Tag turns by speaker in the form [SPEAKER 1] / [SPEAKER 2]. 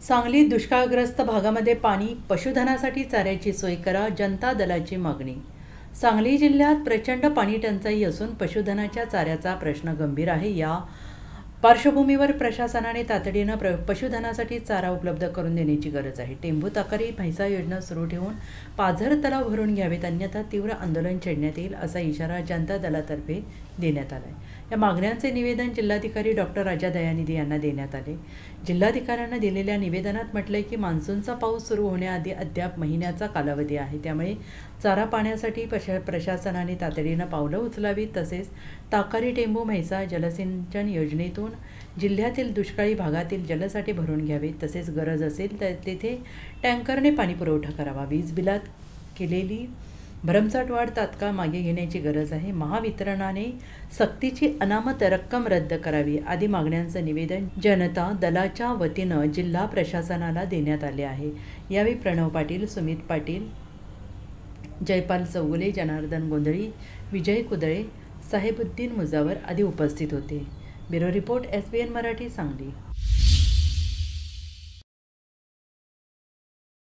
[SPEAKER 1] सांगली दुष्काळग्रस्त भागामध्ये पाणी पशुधनासाठी चाऱ्याची सोय करा, जनता दलाची मागणी। सांगली जिल्ह्यात प्रचंड पाणी टंचाई असून पशुधनाच्या चाऱ्याचा प्रश्न गंभीर आहे। या पार्श्वभूमीवर प्रशासनाने तातडीने पशुधनासाठी चारा उपलब्ध करून देण्याची गरज आहे। टेंभू ताकारी म्हैसा योजना सुरू ठेवून पाझर तलाव भरून घ्यावेत, अन्यथा तीव्र आंदोलन छेडण्यात येईल असा इशारा जनता दलातर्फे देण्यात आला आहे। या मागण्यांचे निवेदन जिल्हाधिकारी डॉक्टर राजा दयानिधी यांना देण्यात आले। जिल्हाधिकाऱ्यांना दिलेल्या निवेदनात म्हटलंय की मान्सूनचा पाऊस सुरू होण्याआधी अद्याप महिन्याचा कालावधी आहे, त्यामुळे चारा पाण्यासाठी प्रशासनाने तातडीनं पावलं उचलावीत। तसेच ताकारी टेंभू म्हैसा जलसिंचन योजनेतून जिल्ह्यातील दुष्काळी भागातील जलसाठे भरून घ्यावेत, तसेच गरज असेल तर तेथे टँकरने पाणी पुरवठा करावा। वीज बिलात केलेली भरमसाठ वाढ तात्काळ मागे घेण्याची गरज आहे। महावितरणाने सक्तीची अनामत रक्कम रद्द करावी आदी मागण्यांचं निवेदन जनता दलाच्या वतीनं जिल्हा प्रशासनाला देण्यात आले आहे। यावेळी प्रणव पाटील, सुमित पाटील, जयपाल चौगुले, जनार्दन गोंधळी, विजय कुदळे, साहेबुद्दीन मुजावर आदी उपस्थित होते। Bureau report, SBN Marathi, Sangli.